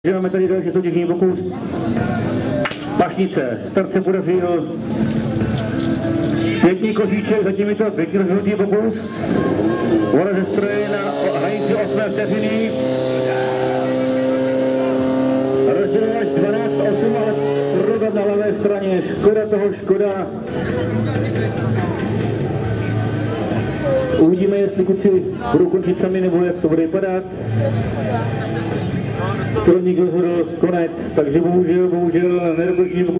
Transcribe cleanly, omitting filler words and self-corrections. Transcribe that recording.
Máme tady další soutěžní pokus. Pašnice, start se podařil. Pěkný kožíček, zatím je to pěkný rozhodnutý pokus. Voda ze stroje na hranici 8 vteřiny. Rozdělil až 12-8, ale prodat na levé straně. Škoda toho, škoda. Uvidíme, jestli kluci budou končit sami, nebo jak to bude vypadat. Kroník rozhodl konec, takže bohužel nedokončí.